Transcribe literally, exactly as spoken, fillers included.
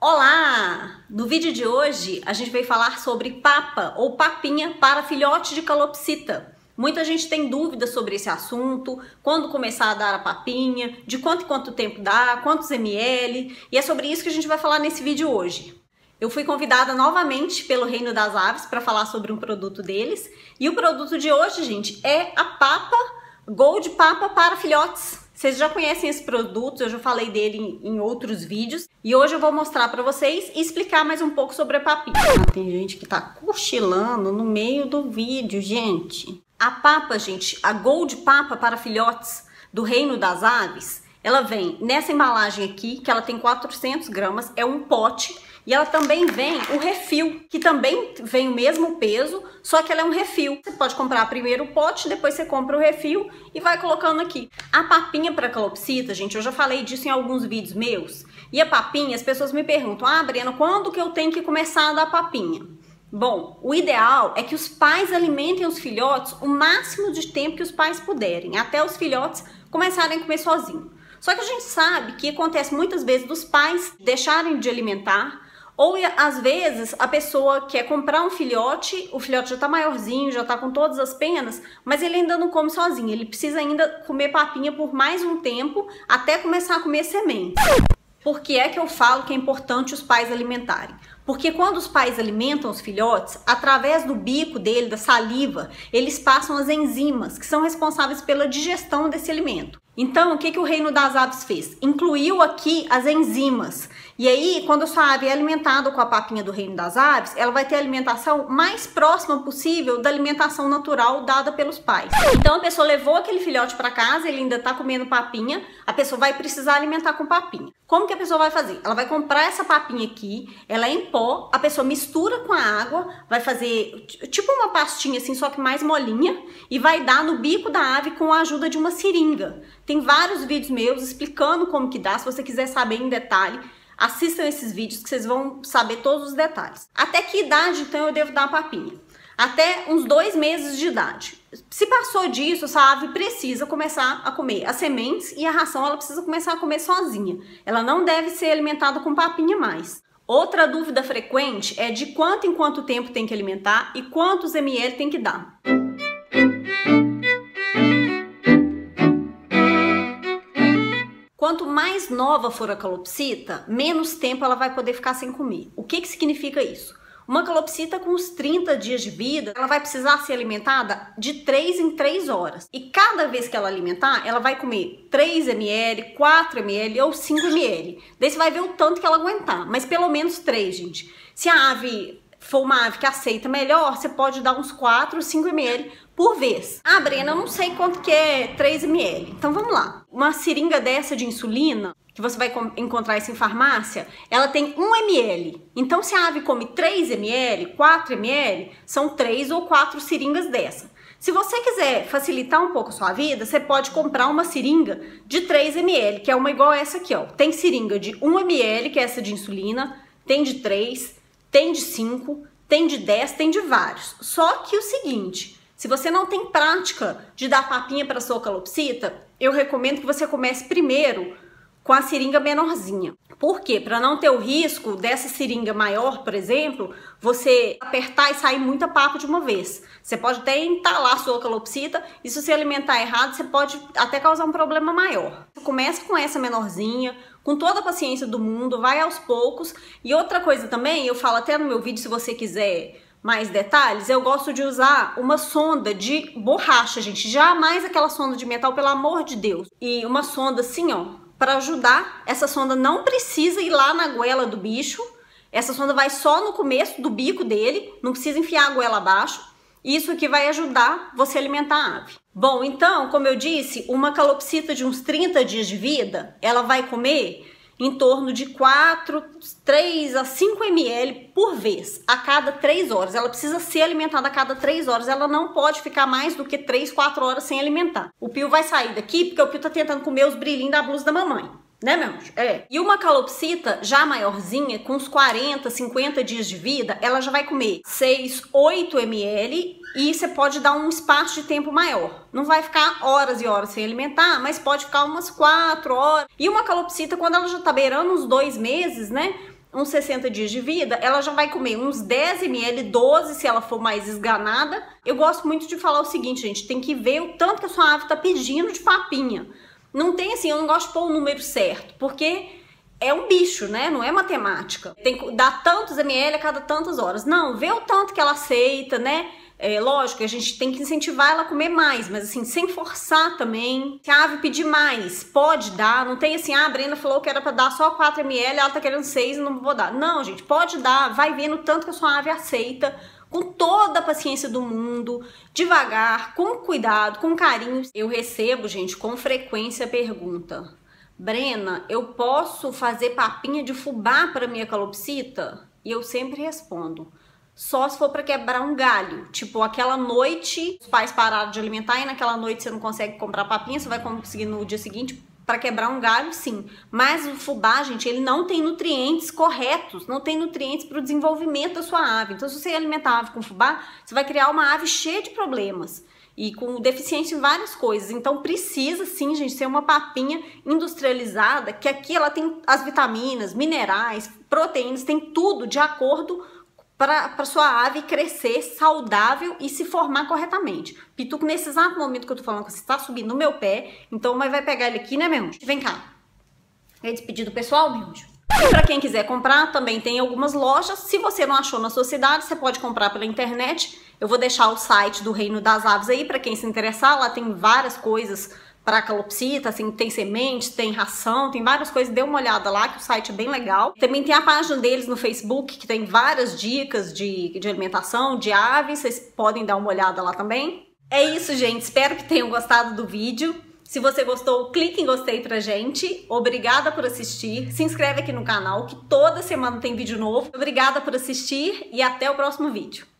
Olá! No vídeo de hoje a gente veio falar sobre papa ou papinha para filhote de calopsita. Muita gente tem dúvidas sobre esse assunto, quando começar a dar a papinha, de quanto em quanto tempo dá, quantos ml, e é sobre isso que a gente vai falar nesse vídeo hoje. Eu fui convidada novamente pelo Reino das Aves para falar sobre um produto deles, e o produto de hoje, gente, é a papa Gold Papa para filhotes. Vocês já conhecem esse produto, eu já falei dele em outros vídeos. E hoje eu vou mostrar pra vocês e explicar mais um pouco sobre a papinha. Ah, tem gente que tá cochilando no meio do vídeo, gente. A papa, gente, a Gold Papa para filhotes do Reino das Aves, ela vem nessa embalagem aqui, que ela tem quatrocentos gramas, é um pote. E ela também vem o refil, que também vem o mesmo peso, só que ela é um refil. Você pode comprar primeiro o pote, depois você compra o refil e vai colocando aqui. A papinha para calopsita, gente, eu já falei disso em alguns vídeos meus. E a papinha, as pessoas me perguntam, ah, Brena, quando que eu tenho que começar a dar papinha? Bom, o ideal é que os pais alimentem os filhotes o máximo de tempo que os pais puderem, até os filhotes começarem a comer sozinhos. Só que a gente sabe que acontece muitas vezes dos pais deixarem de alimentar, ou às vezes a pessoa quer comprar um filhote, o filhote já tá maiorzinho, já tá com todas as penas, mas ele ainda não come sozinho, ele precisa ainda comer papinha por mais um tempo até começar a comer semente. Por que é que eu falo que é importante os pais alimentarem? Porque quando os pais alimentam os filhotes, através do bico dele, da saliva, eles passam as enzimas que são responsáveis pela digestão desse alimento. Então, o que, que o Reino das Aves fez? Incluiu aqui as enzimas. E aí, quando a sua ave é alimentada com a papinha do Reino das Aves, ela vai ter a alimentação mais próxima possível da alimentação natural dada pelos pais. Então, a pessoa levou aquele filhote para casa, ele ainda está comendo papinha, a pessoa vai precisar alimentar com papinha. Como que a pessoa vai fazer? Ela vai comprar essa papinha aqui, ela é em pó, a pessoa mistura com a água, vai fazer tipo uma pastinha assim, só que mais molinha, e vai dar no bico da ave com a ajuda de uma seringa. Tem vários vídeos meus explicando como que dá, se você quiser saber em detalhe, assistam esses vídeos que vocês vão saber todos os detalhes. Até que idade, então, eu devo dar a papinha? Até uns dois meses de idade. Se passou disso, essa ave precisa começar a comer as sementes e a ração ela precisa começar a comer sozinha. Ela não deve ser alimentada com papinha mais. Outra dúvida frequente é de quanto em quanto tempo tem que alimentar e quantos ml tem que dar. Quanto mais nova for a calopsita, menos tempo ela vai poder ficar sem comer. O que que significa isso? Uma calopsita com uns trinta dias de vida, ela vai precisar ser alimentada de três em três horas. E cada vez que ela alimentar, ela vai comer três ml, quatro ml ou cinco ml. Daí você vai ver o tanto que ela aguentar, mas pelo menos três, gente. Se a ave for uma ave que aceita melhor, você pode dar uns quatro, cinco ml por vez. Ah, Brena, eu não sei quanto que é três ml. Então vamos lá. Uma seringa dessa de insulina, que você vai encontrar isso em farmácia, ela tem um ml. Então se a ave come três ml, quatro ml, são três ou quatro seringas dessa. Se você quiser facilitar um pouco a sua vida, você pode comprar uma seringa de três ml, que é uma igual essa aqui, ó. Tem seringa de um ml, que é essa de insulina, tem de três, tem de cinco, tem de dez, tem de vários. Só que o seguinte, se você não tem prática de dar papinha para sua calopsita, eu recomendo que você comece primeiro com a seringa menorzinha. Por quê? Para não ter o risco dessa seringa maior, por exemplo, você apertar e sair muita papa de uma vez. Você pode até entalar a sua calopsita e se você alimentar errado, você pode até causar um problema maior. Você começa com essa menorzinha, com toda a paciência do mundo, vai aos poucos. E outra coisa também, eu falo até no meu vídeo, se você quiser mais detalhes, eu gosto de usar uma sonda de borracha, gente. Jamais aquela sonda de metal, pelo amor de Deus. E uma sonda assim, ó, para ajudar. Essa sonda não precisa ir lá na goela do bicho. Essa sonda vai só no começo do bico dele, não precisa enfiar a goela abaixo. Isso aqui vai ajudar você a alimentar a ave. Bom, então, como eu disse, uma calopsita de uns trinta dias de vida, ela vai comer em torno de quatro, três a cinco ml por vez, a cada três horas. Ela precisa ser alimentada a cada três horas, ela não pode ficar mais do que três, quatro horas sem alimentar. O Pio vai sair daqui porque o Pio tá tentando comer os brilhinhos da blusa da mamãe. Né, meu anjo? É. E uma calopsita já maiorzinha, com uns quarenta, cinquenta dias de vida, ela já vai comer seis, oito ml e você pode dar um espaço de tempo maior. Não vai ficar horas e horas sem alimentar, mas pode ficar umas quatro horas. E uma calopsita, quando ela já tá beirando uns dois meses, né? uns sessenta dias de vida, ela já vai comer uns dez mililitros, doze se ela for mais esganada. Eu gosto muito de falar o seguinte, gente, tem que ver o tanto que a sua ave tá pedindo de papinha. Não tem assim, eu não gosto de pôr o número certo, porque é um bicho, né? Não é matemática. Tem que dar tantos ml a cada tantas horas. Não, vê o tanto que ela aceita, né? É lógico que a gente tem que incentivar ela a comer mais, mas assim, sem forçar também. Se a ave pedir mais, pode dar. Não tem assim, ah, a Brenda falou que era pra dar só quatro mililitros, ela tá querendo seis e não vou dar. Não, gente, pode dar. Vai vendo o tanto que a sua ave aceita, com toda a paciência do mundo, devagar, com cuidado, com carinho. Eu recebo, gente, com frequência a pergunta: Brena, eu posso fazer papinha de fubá para minha calopsita? E eu sempre respondo: só se for para quebrar um galho. Tipo, aquela noite, os pais pararam de alimentar e naquela noite você não consegue comprar papinha, você vai conseguir no dia seguinte para quebrar um galho, sim. Mas o fubá, gente, ele não tem nutrientes corretos, não tem nutrientes para o desenvolvimento da sua ave. Então, se você alimentar a ave com fubá, você vai criar uma ave cheia de problemas e com deficiência em várias coisas. Então precisa sim, gente, ser uma papinha industrializada, que aqui ela tem as vitaminas, minerais, proteínas, tem tudo de acordo para sua ave crescer saudável e se formar corretamente. Pituco, nesse exato momento que eu tô falando que você está subindo no meu pé, então mas vai pegar ele aqui, né, meu anjo? Vem cá. É despedido pessoal, meu anjo? E para quem quiser comprar, também tem algumas lojas. Se você não achou na sua cidade, você pode comprar pela internet. Eu vou deixar o site do Reino das Aves aí para quem se interessar. Lá tem várias coisas para calopsita, assim, tem sementes, tem ração, tem várias coisas. Dê uma olhada lá, que o site é bem legal. Também tem a página deles no Facebook, que tem várias dicas de, de alimentação, de aves. Vocês podem dar uma olhada lá também. É isso, gente. Espero que tenham gostado do vídeo. Se você gostou, clique em gostei pra gente. Obrigada por assistir. Se inscreve aqui no canal, que toda semana tem vídeo novo. Obrigada por assistir e até o próximo vídeo.